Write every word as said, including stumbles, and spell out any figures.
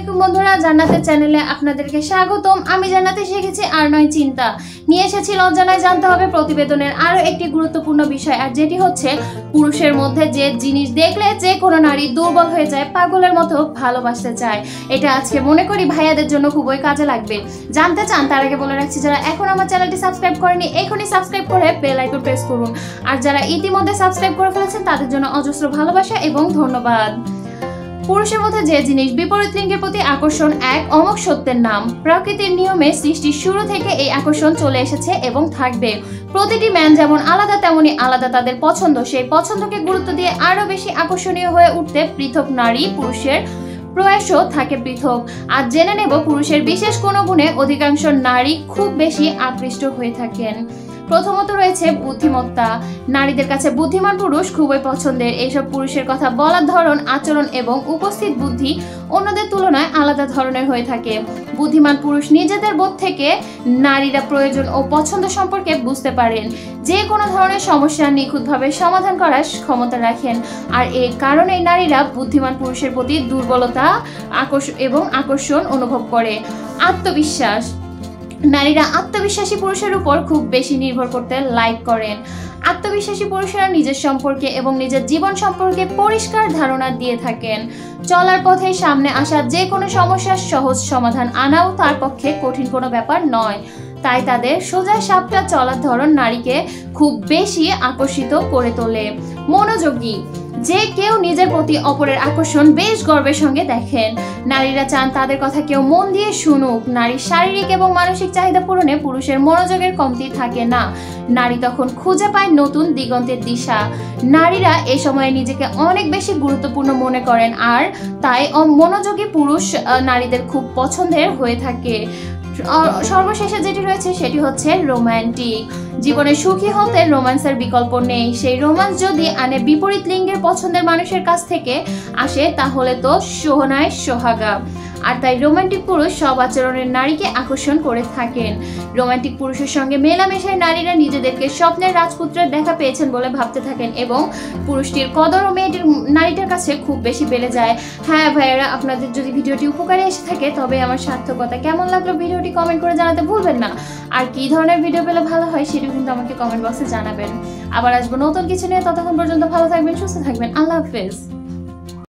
আসসালামু আলাইকুম বন্ধুরা, জান্নাতের চ্যানেলে আপনাদেরকে স্বাগতম। আমি জান্নাতে শিখেছি আর নয় চিন্তা নিয়ে এসেছি লজ্জা নয় জানতে হবে প্রতিবেদনের আরো একটি গুরুত্বপূর্ণ বিষয়, আর যেটি হচ্ছে পুরুষের মধ্যে যে জিনিস দেখলে যে কোনো নারী দুর্বল হয়ে যায়, পাগলের মতো ভালোবাসতে চায়। এটা আজকে মনে করি ভাইয়াদের জন্য খুবই কাজে লাগবে। জানতে চান তার আগে বলে রাখছি, যারা এখন আমার চ্যানেলটি সাবস্ক্রাইব করেনি এখনই সাবস্ক্রাইব করে বেল আইকন প্রেস করুন, আর যারা ইতিমধ্যে সাবস্ক্রাইব করে ফেলেছেন তাদের জন্য অজস্র ভালোবাসা এবং ধন্যবাদ। পুরুষের মধ্যে যে জিনিস বিপরীত লিঙ্গের প্রতি আকর্ষণ এক অমোঘ সত্যের নাম। প্রকৃতির নিয়মে সৃষ্টির শুরু থেকে এই আকর্ষণ চলে এসেছে এবং থাকবে। প্রতিটি ম্যান যেমন আলাদা তেমনি আলাদা তাদের পছন্দ। সেই পছন্দকে গুরুত্ব দিয়ে আরো বেশি আকর্ষণীয় হয়ে উঠতে পৃথক নারী পুরুষের প্রয়াসও থাকে পৃথক। আর জেনে নেব পুরুষের বিশেষ কোনো গুণে অধিকাংশ নারী খুব বেশি আকৃষ্ট হয়ে থাকেন। প্রথমত রয়েছে বুদ্ধিমত্তা। নারীদের কাছে বুদ্ধিমান পুরুষ খুবই পছন্দের। এইসব পুরুষের কথা বলার ধরন, আচরণ এবং উপস্থিত বুদ্ধি অন্যদের তুলনায় আলাদা ধরনের হয়ে থাকে। বুদ্ধিমান পুরুষ নিজেদের বোধ থেকে নারীরা প্রয়োজন ও পছন্দ সম্পর্কে বুঝতে পারেন, যে কোনো ধরনের সমস্যা নিখুঁতভাবে সমাধান করার ক্ষমতা রাখেন। আর এই কারণেই নারীরা বুদ্ধিমান পুরুষের প্রতি দুর্বলতা আকর্ষণ এবং আকর্ষণ অনুভব করে। আত্মবিশ্বাস। নারীরা আত্মবিশ্বাসী পুরুষের উপর খুব বেশি নির্ভর করতে লাইক করেন। আত্মবিশ্বাসী পুরুষেরা নিজের সম্পর্কে এবং নিজের জীবন সম্পর্কে পরিষ্কার ধারণা দিয়ে থাকেন। চলার পথে সামনে আসা যে কোনো সমস্যার সহজ সমাধান আনাও তার পক্ষে কঠিন কোনো ব্যাপার নয়। তাই তাদের সোজা সাপটা চলার ধরন নারীকে খুব বেশি আকর্ষিত করে তোলে। মনোযোগী। যে কেউ নিজের প্রতি অপরের আকর্ষণ বেশ গর্বের সঙ্গে দেখেন। নারীরা চান তাদের কথা কেউ মন দিয়ে শুনুক। নারীর শারীরিক এবং মানসিক চাহিদা পূরণে পুরুষের মনোযোগের কমতি থাকে না। নারী তখন খুঁজে পায় নতুন দিগন্তের দিশা। নারীরা এ সময়ে নিজেকে অনেক বেশি গুরুত্বপূর্ণ মনে করেন, আর তাই মনোযোগী পুরুষ নারীদের খুব পছন্দের হয়ে থাকে। সর্বশেষে যেটি রয়েছে সেটি হচ্ছে রোমান্টিক। জীবনে সুখী হতে রোম্যান্সের বিকল্প নেই। সেই রোম্যান্স যদি আনে বিপরীত লিঙ্গের পছন্দের মানুষের কাছ থেকে আসে তাহলে তো সোহনায় সোহাগা। আর তাই রোমান্টিক পুরুষ সব আচরণের নারীকে আকর্ষণ করে থাকেন। রোমান্টিক পুরুষের সঙ্গে মেলামেশায় নারীরা নিজেদেরকে স্বপ্নের রাজপুত্রের দেখা পেয়েছেন বলে ভাবতে থাকেন এবং পুরুষটির কদর ও মেয়েটির নারীটার কাছে খুব বেশি বেড়ে যায়। হ্যাঁ ভাইয়েরা, আপনাদের যদি ভিডিওটি উপকারে এসে থাকে তবে আমার সার্থকতা কেমন লাগলো ভিডিওটি কমেন্ট করে জানাতে ভুলবেন না। আর কী ধরনের ভিডিও পেলে ভালো হয় সেটিও কিন্তু আমাকে কমেন্ট বক্সে জানাবেন। আবার আসবো নতুন কিছু নিয়ে। ততক্ষণ পর্যন্ত ভালো থাকবেন, সুস্থ থাকবেন। আল্লাহ হাফেজ।